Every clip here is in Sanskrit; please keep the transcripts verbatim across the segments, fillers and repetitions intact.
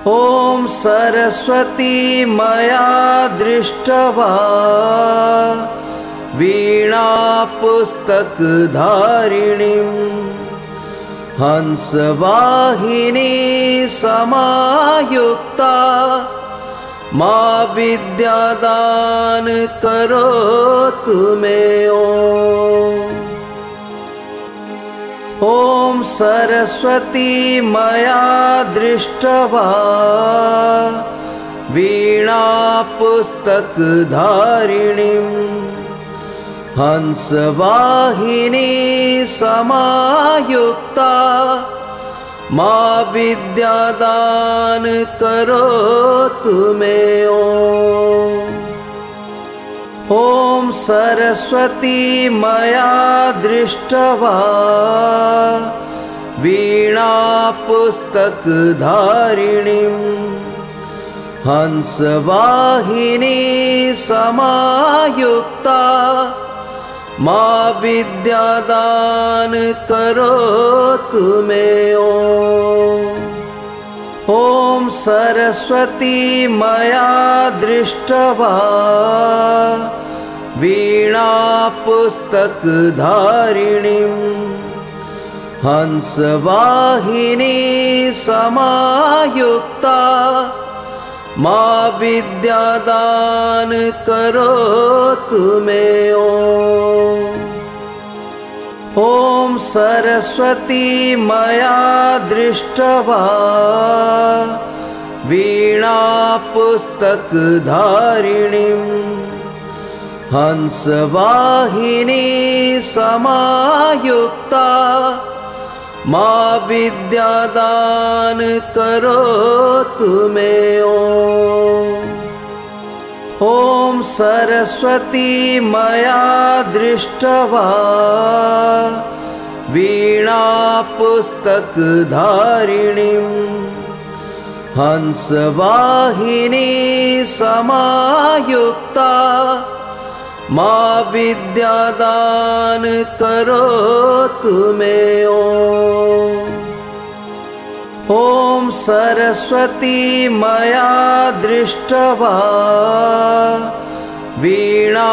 ॐ सरस्वती मया दृष्ट्वा वीणा पुस्तकधारिणीं हंसवाहिनी समायुक्ता मा विद्यादान करोतु मे ॐ सरस्वती मया दृष्ट्वा वीणा पुस्तकधारिणीं हंसवाहिनी समायुक्ता मा विद्यादान करोतु मे ॐ सरस्वती मया दृष्ट्वा वीणा पुस्तकधारिणीं हंसवाहिनी समायुक्ता मा विद्यादान करोतु मे ॐ सरस्वती मया दृष्ट्वा वीणा पुस्तकधारिणीं हंसवाहिनी समायुक्ता मा विद्यादान करोतु मे ॐ सरस्वती मया दृष्ट्वा वीणा पुस्तकधारिणीं हंसवाहिनी समायुक्ता मा विद्यादान करोतु मे ॐ सरस्वती मया दृष्ट्वा वीणा पुस्तकधारिणीं हंसवाहिनी समायुक्ता मा विद्यादान करोतु मे ॐ सरस्वती मया दृष्ट्वा वीणा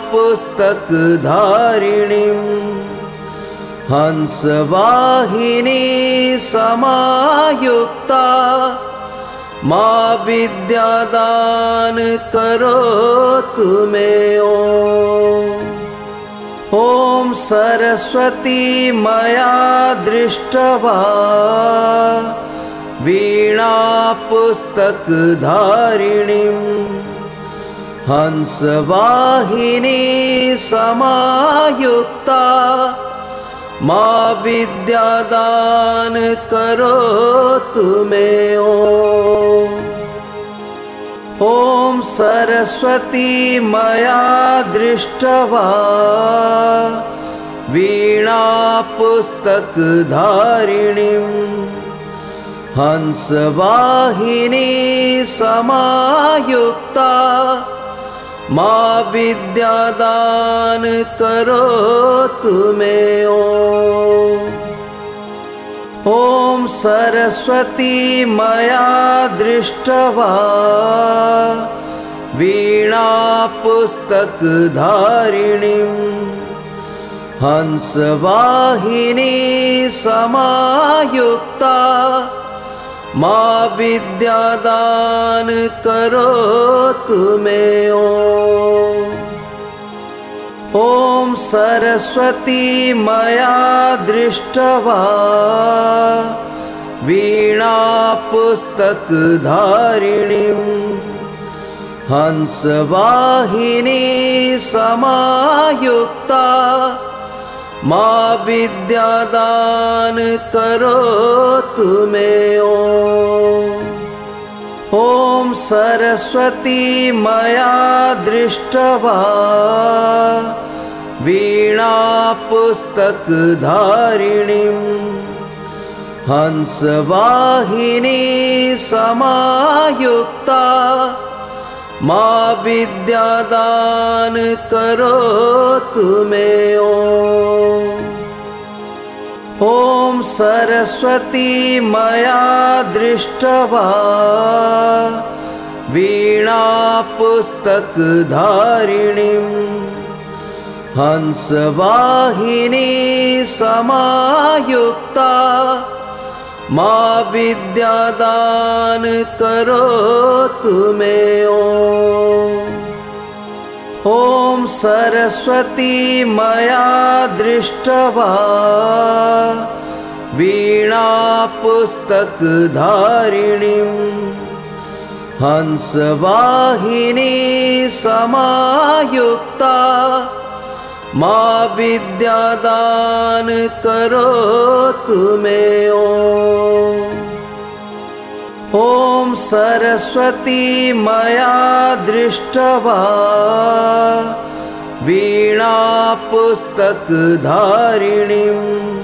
पुस्तकधारिणीं हंसवाहिनी समायुक्ता मा विद्यादान करोतु मे ॐ सरस्वती मया दृष्ट्वा वीणा पुस्तकधारिणीं हंसवाहिनी समायुक्ता मा विद्यादान करोतु मे ॐ सरस्वती मया दृष्ट्वा वीणा पुस्तकधारिणीं हंसवाहिनी समायुक्ता मा विद्यादान करोतु मे ॐ सरस्वती मया दृष्ट्वा वीणा पुस्तकधारिणीं हंसवाहिनी समायुक्ता मा विद्यादान करोतु मे ॐ सरस्वती मया दृष्ट्वा वीणा पुस्तकधारिणीं हंसवाहिनी समायुक्ता मा विद्यादान करोतु मे ॐ सरस्वती मया दृष्ट्वा वीणा पुस्तकधारिणीं हंसवाहिनी समायुक्ता मा विद्यादान करोतु मे ॐ सरस्वती मया दृष्ट्वा वीणा पुस्तकधारिणीं हंसवाहिनी समायुक्ता मा विद्यादान करोतु मे ॐ सरस्वती मया दृष्ट्वा वीणा पुस्तकधारिणीं हंसवाहिनी समायुक्ता मा विद्यादान करोतु मे ॐ सरस्वती मया दृष्ट्वा वीणा पुस्तकधारिणीं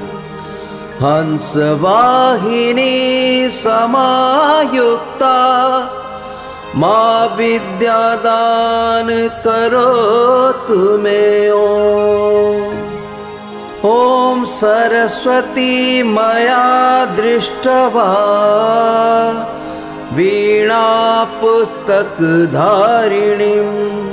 हंसवाहिनी समायुक्ता मा विद्यादान करोतु मे ॐ सरस्वती मया दृष्ट्वा वीणा पुस्तकधारिणीं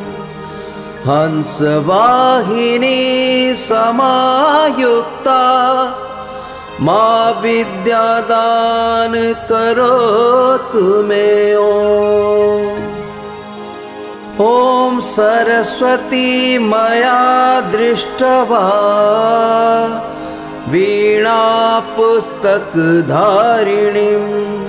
हंसवाहिनी समायुक्ता मा विद्यादान करोतु मे ॐ सरस्वती मया दृष्ट्वा वीणा पुस्तकधारिणीं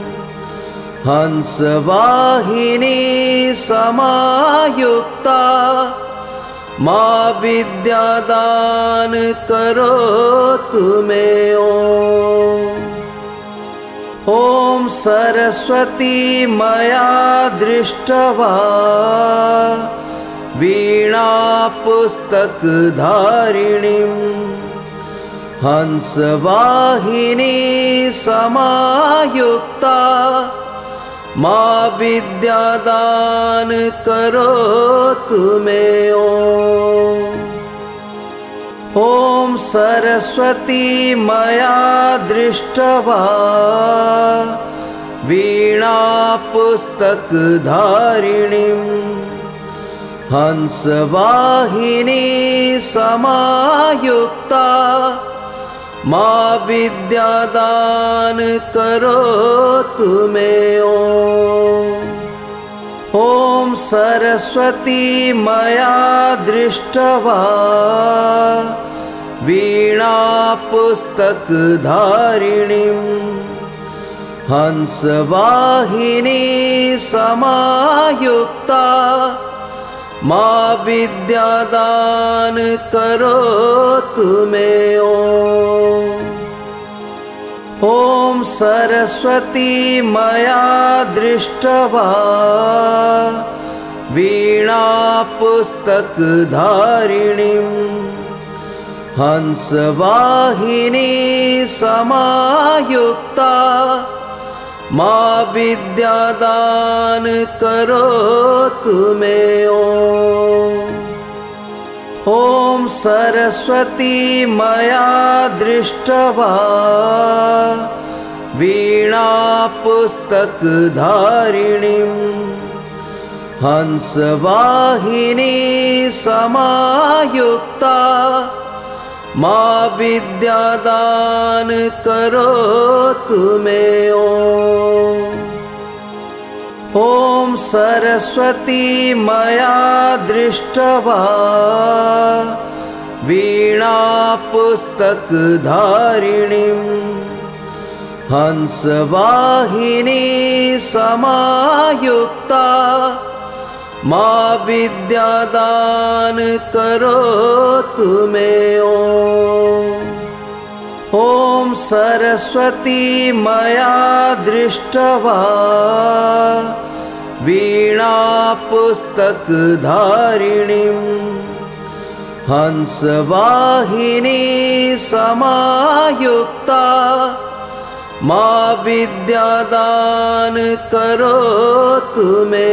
हंसवाहिनी समायुक्ता मा विद्यादान करोतु मे ॐ सरस्वती मया दृष्ट्वा वीणा पुस्तकधारिणीं हंसवाहिनी समायुक्ता मा विद्यादान करोतु मे ॐ सरस्वती मया दृष्ट्वा वीणा पुस्तकधारिणीं हंसवाहिनी समायुक्ता मा विद्यादान करोतु मे ॐ सरस्वती मया दृष्ट्वा वीणा पुस्तकधारिणीं हंसवाहिनी समायुक्ता मा विद्यादान करोतु मे ॐ सरस्वती मया दृष्ट्वा वीणा पुस्तकधारिणीं हंसवाहिनी समायुक्ता मा विद्यादान करोतु मे ॐ सरस्वती मया दृष्ट्वा वीणा पुस्तकधारिणीं हंसवाहिनी समायुक्ता मा विद्यादान करोतु मे ॐ सरस्वती मया दृष्ट्वा वीणा पुस्तकधारिणीं हंसवाहिनी समायुक्ता मा विद्यादान करोतु मे ॐ सरस्वती मया दृष्ट्वा वीणा पुस्तकधारिणीं हंसवाहिनी समायुक्ता मा विद्यादान करोतु मे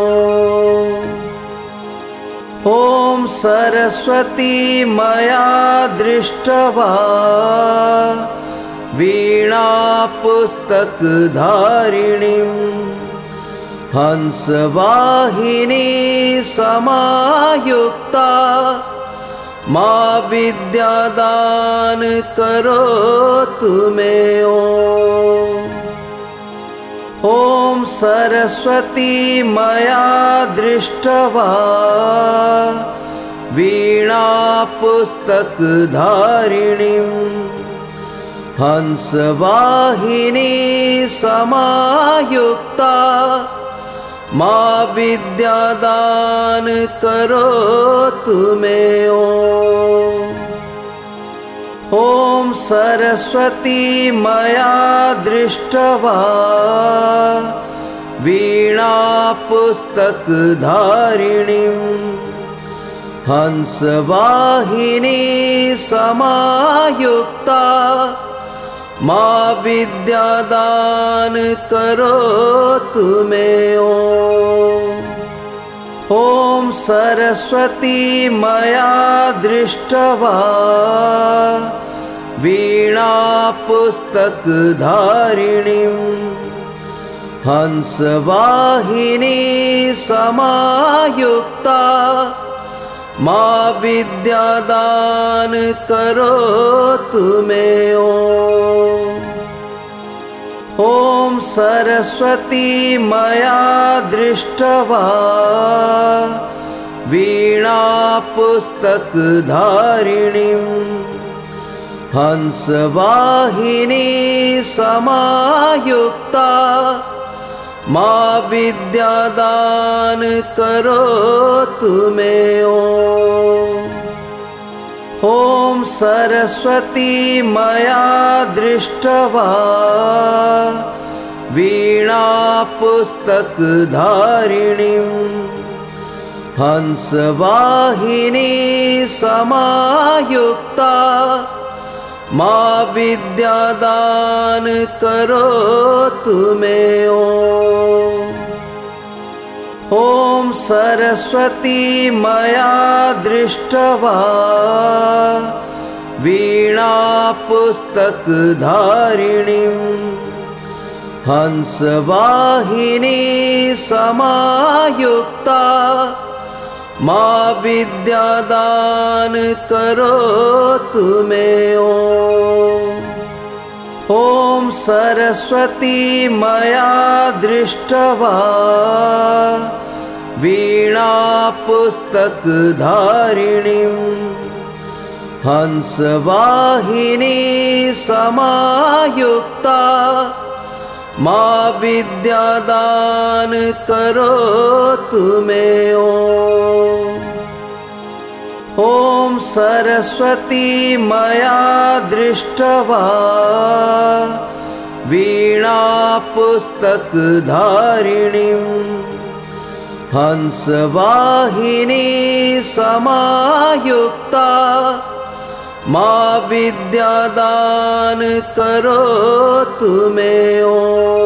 ॐ सरस्वती मया दृष्ट्वा वीणापुस्तकधारिणीं हंसवाहिनी समायुक्ता मा विद्यादान करोतु मे ओम। ओम सरस्वती मया दृष्टवा वीणापुस्तकधारिणीं हंसवाहिनी समायुक्ता मा विद्यादान करोतु मे ओम। ओम सरस्वती मया दृष्टवा वीणापुस्तकधारिणीं हंसवाहिनी समायुक्ता मा विद्यादान करोतु मे ओम। ओम सरस्वती मया दृष्टवा वीणापुस्तकधारिणीं हंसवाहिनी समायुक्ता मा विद्यादान करोतु मे ओम। ओम सरस्वती मया दृष्टवा वीणापुस्तकधारिणीं हंसवाहिनी समायुक्ता मा विद्यादान करोतु मे ओम। ओम सरस्वती मया दृष्टवा वीणापुस्तकधारिणीं हंसवाहिनी समायुक्ता मा विद्यादान करोतु मे ओम। ओम सरस्वती मया दृष्टवा वीणापुस्तकधारिणीं हंसवाहिनी समायुक्ता मा विद्यादान करोतु मे ओम। ओम सरस्वती मया दृष्टवा वीणापुस्तकधारिणीं हंसवाहिनी समायुक्ता मा विद्यादान करोतु मे ओम। ओम सरस्वती मया दृष्टवा वीणापुस्तकधारिणीं हंसवाहिनी समायुक्ता मा विद्यादान करोतु मे ओम।